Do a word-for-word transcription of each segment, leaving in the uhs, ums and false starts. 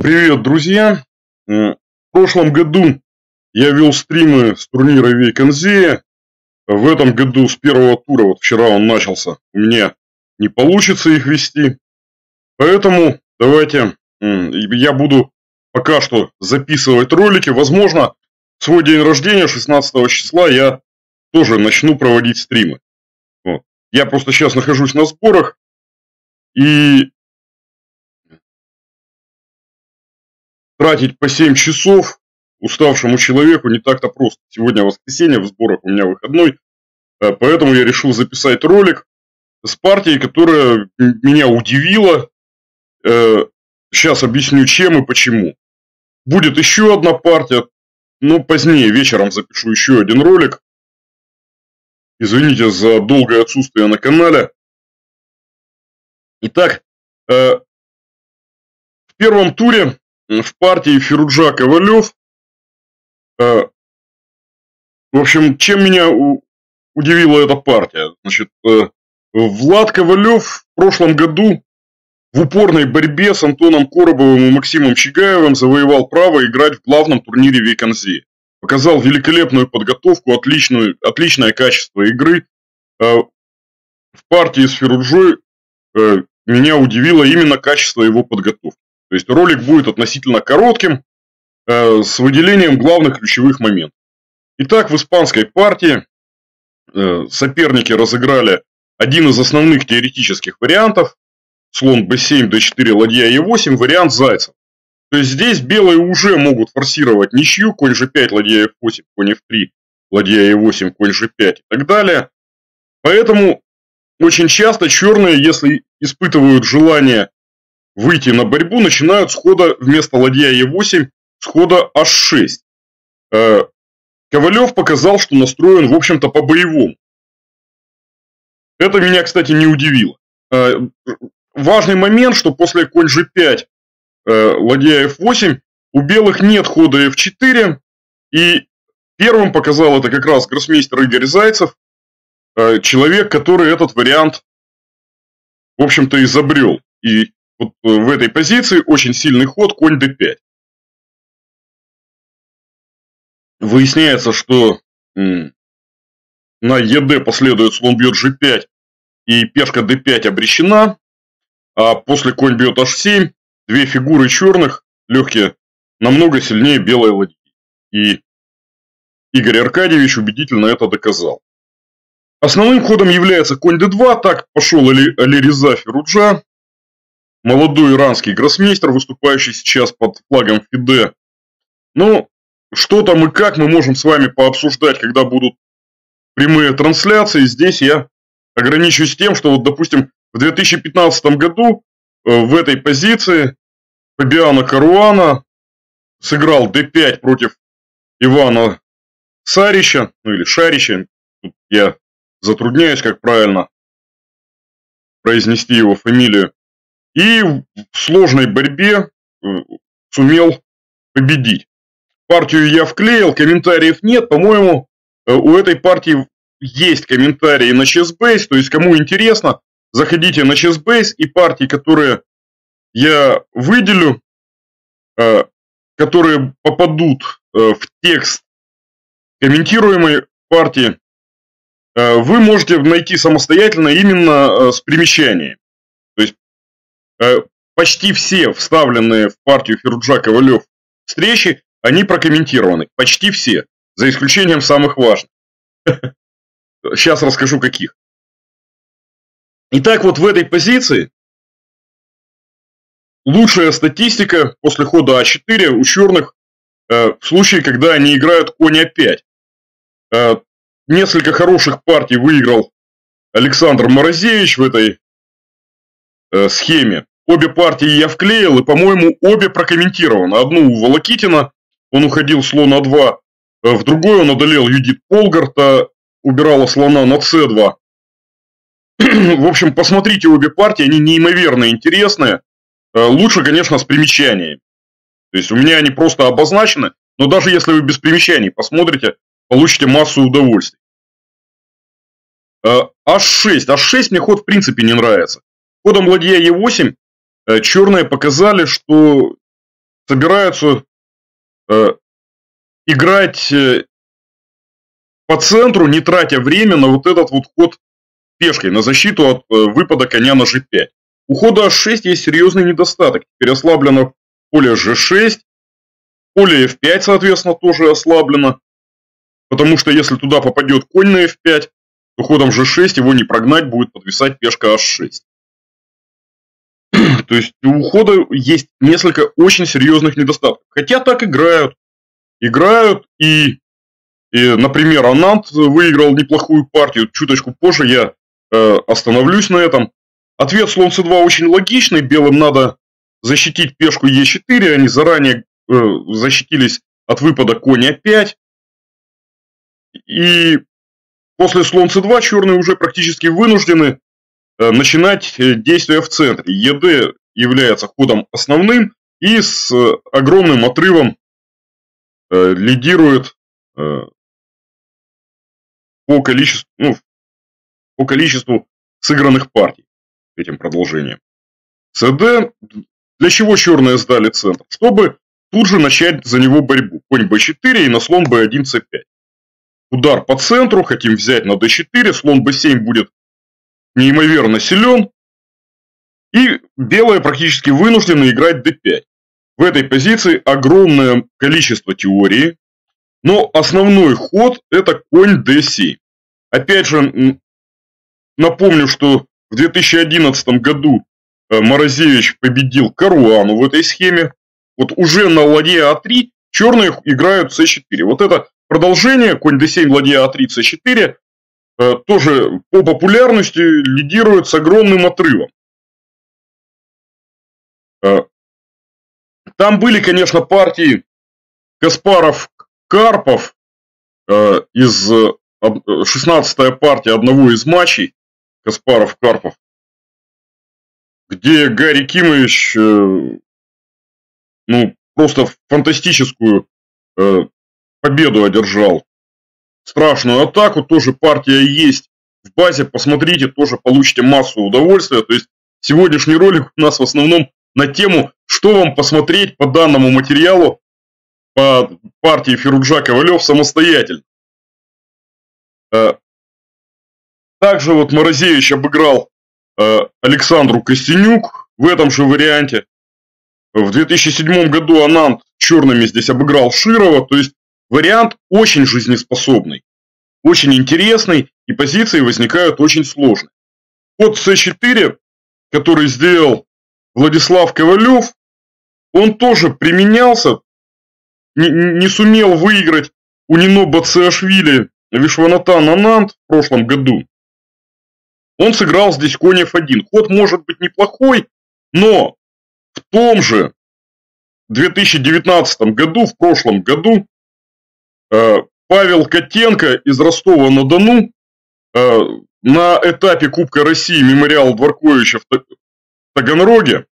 Привет, друзья! В прошлом году я вел стримы с турнира Вейконзея. В этом году с первого тура, вот вчера он начался, у меня не получится их вести. Поэтому давайте я буду пока что записывать ролики. Возможно, в свой день рождения, шестнадцатого числа, я тоже начну проводить стримы. Вот. Я просто сейчас нахожусь на сборах. И тратить по семь часов уставшему человеку не так-то просто. Сегодня воскресенье, в сборах у меня выходной. Поэтому я решил записать ролик с партией, которая меня удивила. Сейчас объясню, чем и почему. Будет еще одна партия, но позднее вечером запишу еще один ролик. Извините за долгое отсутствие на канале. Итак, в первом туре в партии Фируджа Ковалев. В общем, чем меня удивила эта партия? Значит, Влад Ковалев в прошлом году в упорной борьбе с Антоном Коробовым и Максимом Чигаевым завоевал право играть в главном турнире Вейконзея. Показал великолепную подготовку, отличную, отличное качество игры. В партии с Фируджой меня удивило именно качество его подготовки. То есть ролик будет относительно коротким, с выделением главных ключевых моментов. Итак, в испанской партии соперники разыграли один из основных теоретических вариантов. Слон бэ семь, дэ четыре, ладья е восемь, вариант зайцев. То есть здесь белые уже могут форсировать ничью, конь же пять, ладья эф восемь, конь эф три, ладья е восемь, конь же пять и так далее. Поэтому очень часто черные, если испытывают желание выйти на борьбу, начинают с хода вместо ладья е восемь, с хода аш шесть. Ковалев показал, что настроен, в общем-то, по-боевому. Это меня, кстати, не удивило. Важный момент, что после конь же пять, ладья эф восемь, у белых нет хода эф четыре, и первым показал это как раз гроссмейстер Игорь Зайцев, человек, который этот вариант, в общем-то, изобрел. И вот в этой позиции очень сильный ход конь дэ пять. Выясняется, что на ед последует слон бьет же пять, и пешка дэ пять обречена, а после конь бьет аш семь, две фигуры черных, легкие, намного сильнее белой ладьи. И Игорь Аркадьевич убедительно это доказал. Основным ходом является конь дэ два, так пошел Алиреза Фируджа, молодой иранский гроссмейстер, выступающий сейчас под флагом ФИДЕ. Ну, что там и как мы можем с вами пообсуждать, когда будут прямые трансляции. Здесь я ограничусь тем, что, вот, допустим, в две тысячи пятнадцатом году в этой позиции Фабиано Каруана сыграл дэ пять против Ивана Сарича, ну или Шарича. Тут я затрудняюсь, как правильно произнести его фамилию. И в сложной борьбе сумел победить. Партию я вклеил, комментариев нет. По-моему, у этой партии есть комментарии на Chessbase. То есть, кому интересно, заходите на Chessbase, и партии, которые я выделю, которые попадут в текст комментируемой партии, вы можете найти самостоятельно именно с примечанием. То есть, почти все вставленные в партию Фируджа Ковалев встречи, они прокомментированы. Почти все. За исключением самых важных. Сейчас расскажу, каких. Итак, вот в этой позиции лучшая статистика после хода а четыре у черных в случае, когда они играют конь а пять. Несколько хороших партий выиграл Александр Морозевич в этой схеме. Обе партии я вклеил, и, по-моему, обе прокомментированы. Одну у Волокитина, он уходил слон а два, в другой он одолел Юдит Полгарта, убирала слона на цэ два. В общем, посмотрите обе партии, они неимоверно интересные. Лучше, конечно, с примечаниями. То есть у меня они просто обозначены, но даже если вы без примечаний посмотрите, получите массу удовольствий. аш шесть. аш шесть мне ход в принципе не нравится. Ходом ладья е восемь черные показали, что собираются э, играть э, по центру, не тратя время на вот этот вот ход пешкой, на защиту от э, выпада коня на жэ пять. У хода аш шесть есть серьезный недостаток. Теперь ослаблено поле жэ шесть, поле эф пять, соответственно, тоже ослаблено. Потому что если туда попадет конь на эф пять, то ходом жэ шесть его не прогнать, будет подвисать пешка аш шесть. То есть у хода есть несколько очень серьезных недостатков. Хотя так играют. Играют и, и например, Ананд выиграл неплохую партию. Чуточку позже я э, остановлюсь на этом. Ответ слон цэ два очень логичный. Белым надо защитить пешку е четыре. Они заранее э, защитились от выпада конь а пять. И после слон цэ два черные уже практически вынуждены э, начинать действия в центре. ЕД является ходом основным и с э, огромным отрывом э, лидирует э, по количеству, ну, по количеству сыгранных партий этим продолжением. ЦД. Для чего черные сдали центр? Чтобы тут же начать за него борьбу. Конь бэ четыре и на слон бэ один цэ пять. Удар по центру, хотим взять на дэ четыре, слон бэ семь будет неимоверно силен. И белые практически вынуждены играть дэ пять. В этой позиции огромное количество теории, но основной ход это конь дэ семь. Опять же, напомню, что в две тысячи одиннадцатом году Морозевич победил Каруану в этой схеме. Вот уже на ладье а три черные играют цэ четыре. Вот это продолжение, конь дэ семь, ладья а три, цэ четыре, тоже по популярности лидирует с огромным отрывом. Там были, конечно, партии Каспаров-Карпов из шестнадцатая партия одного из матчей Каспаров-Карпов, где Гарри Кимович ну, просто фантастическую победу одержал. Страшную атаку, тоже партия есть в базе, посмотрите, тоже получите массу удовольствия. То есть сегодняшний ролик у нас в основном на тему, что вам посмотреть по данному материалу по партии Фируджа-Ковалев самостоятельно. Также вот Морозевич обыграл Александру Костенюк в этом же варианте. В две тысячи седьмом году Ананд черными здесь обыграл Широва. То есть вариант очень жизнеспособный, очень интересный, и позиции возникают очень сложные. Ход цэ четыре, который сделал Владислав Ковалев, он тоже применялся, не, не сумел выиграть у Нино Бациашвили Вишванатан Ананд в прошлом году. Он сыграл здесь конь эф один. Ход может быть неплохой, но в том же две тысячи девятнадцатом году, в прошлом году, Павел Котенко из Ростова-на-Дону на этапе Кубка России Мемориал Дворковича в Таганроге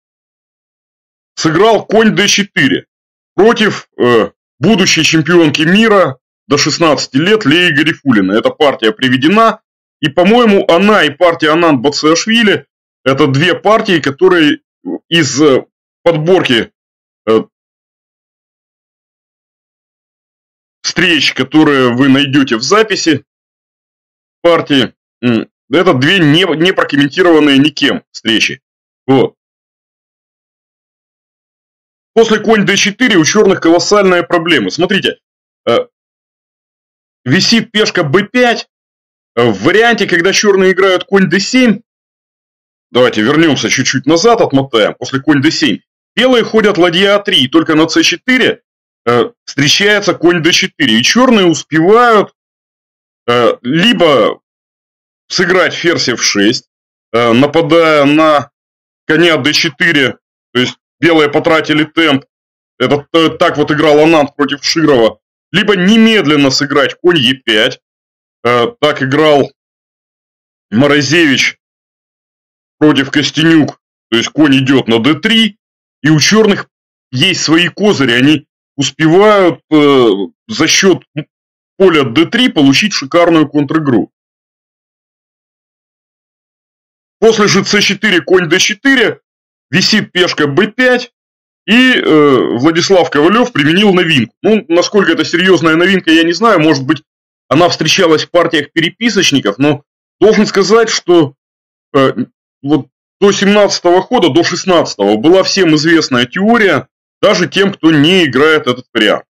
сыграл конь дэ четыре против будущей чемпионки мира до шестнадцати лет Леи Гарифуллиной. Эта партия приведена, и, по-моему, она и партия Ананд Бациашвили – это две партии, которые из подборки встреч, которые вы найдете в записи партии, это две не, не прокомментированные никем встречи. Вот. После конь дэ четыре у черных колоссальная проблема. Смотрите, висит пешка бэ пять. В варианте, когда черные играют конь дэ семь, давайте вернемся чуть-чуть назад, отмотаем. После конь дэ семь белые ходят ладья а три, и только на цэ четыре э, встречается конь дэ четыре. И черные успевают э, либо сыграть ферзь эф шесть, э, нападая на коня дэ четыре, то есть белые потратили темп. Это э, так вот играл Ананд против Широва. Либо немедленно сыграть конь е пять. Так играл Морозевич против Костенюк. То есть конь идет на дэ три. И у черных есть свои козыри. Они успевают э, за счет поля дэ три получить шикарную контр-игру. После же цэ четыре, конь дэ четыре висит пешка бэ пять. И э, Владислав Ковалев применил новинку. Ну, насколько это серьезная новинка, я не знаю. Может быть, она встречалась в партиях переписочников, но должен сказать, что э, вот до семнадцатого хода, до шестнадцатого была всем известная теория, даже тем, кто не играет этот вариант.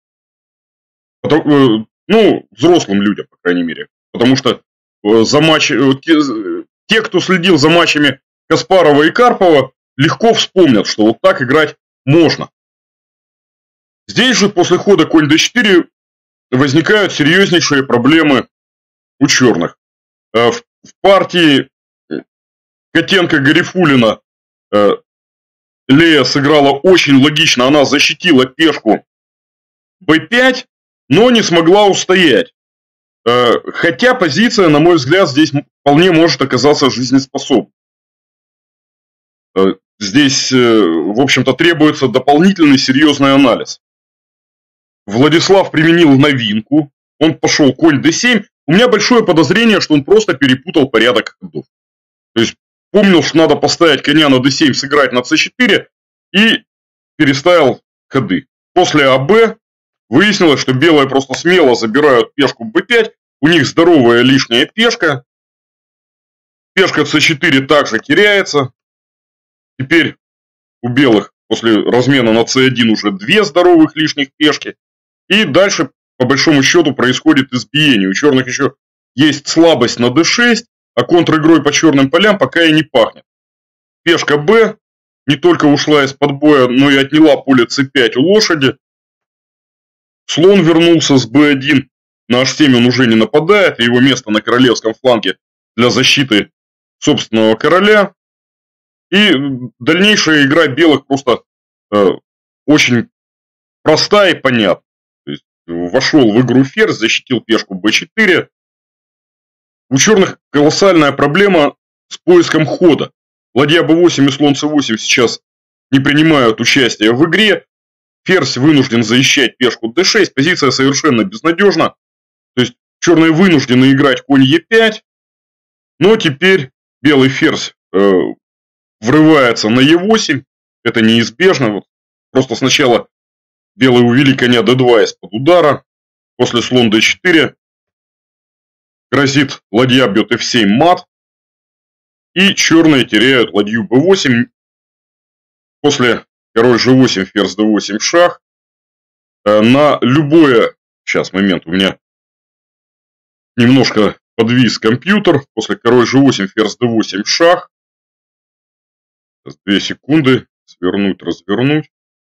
Ну, взрослым людям, по крайней мере. Потому что за матч, те, те, кто следил за матчами Каспарова и Карпова, легко вспомнят, что вот так играть можно. Здесь же после хода конь дэ четыре возникают серьезнейшие проблемы у черных. В партии Котенко-Гарифуллина Лея сыграла очень логично, она защитила пешку бэ пять, но не смогла устоять. Хотя позиция, на мой взгляд, здесь вполне может оказаться жизнеспособной. Здесь, в общем-то, требуется дополнительный серьезный анализ. Владислав применил новинку, он пошел конь дэ семь. У меня большое подозрение, что он просто перепутал порядок ходов. То есть помнил, что надо поставить коня на дэ семь, сыграть на цэ четыре и переставил ходы. После а бэ выяснилось, что белые просто смело забирают пешку бэ пять, у них здоровая лишняя пешка. Пешка цэ четыре также теряется. Теперь у белых после размена на цэ один уже две здоровых лишних пешки. И дальше, по большому счету, происходит избиение. У черных еще есть слабость на дэ шесть, а контр-игрой по черным полям пока и не пахнет. Пешка Б не только ушла из-под боя, но и отняла поле цэ пять у лошади. Слон вернулся с бэ один. На аш семь он уже не нападает, и его место на королевском фланге для защиты собственного короля. И дальнейшая игра белых просто э, очень простая и понятна. То есть, вошел в игру ферзь, защитил пешку бэ четыре. У черных колоссальная проблема с поиском хода. Ладья бэ восемь и слон цэ восемь сейчас не принимают участия в игре. Ферзь вынужден защищать пешку дэ шесть. Позиция совершенно безнадежна. То есть черные вынуждены играть конь е пять. Но теперь белый ферзь э, врывается на е восемь. Это неизбежно. Вот просто сначала белые увели коня дэ два из-под удара. После слон дэ четыре. Грозит ладья бьет эф семь мат. И черные теряют ладью бэ восемь. После король жэ восемь, ферзь дэ восемь, шах. На любое... Сейчас, момент, у меня немножко подвис компьютер. После король жэ восемь, ферзь дэ восемь, шах. Две секунды. Свернуть, развернуть.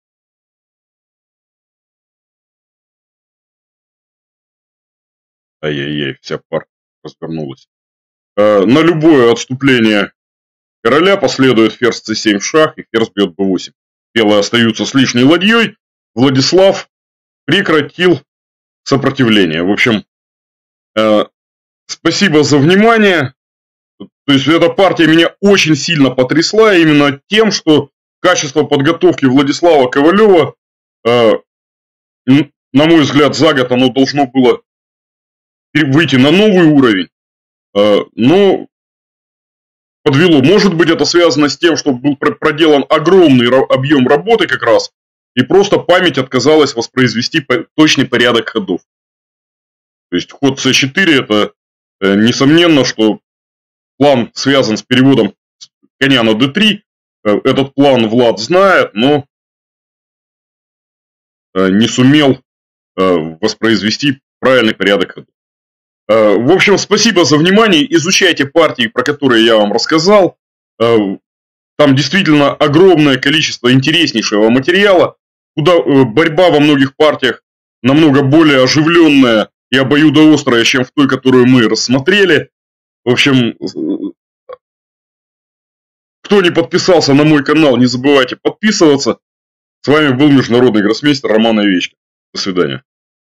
Ай-яй-яй, вся пара развернулась. На любое отступление короля последует ферзь цэ семь, шах, и ферзь бьет бэ восемь. Белые остаются с лишней ладьей. Владислав прекратил сопротивление. В общем, э, спасибо за внимание. То есть эта партия меня очень сильно потрясла именно тем, что качество подготовки Владислава Ковалева, э, на мой взгляд, за год оно должно было выйти на новый уровень. Э, но подвело. Может быть, это связано с тем, что был проделан огромный объем работы как раз, и просто память отказалась воспроизвести точный порядок ходов. То есть ход цэ четыре это э, несомненно, что план связан с переводом коня на дэ три. Э, этот план Влад знает, но э, не сумел э, воспроизвести правильный порядок ходов. В общем, спасибо за внимание. Изучайте партии, про которые я вам рассказал. Там действительно огромное количество интереснейшего материала, куда борьба во многих партиях намного более оживленная и обоюдоострая, чем в той, которую мы рассмотрели. В общем, кто не подписался на мой канал, не забывайте подписываться. С вами был международный гроссмейстер Роман Овечкин. До свидания.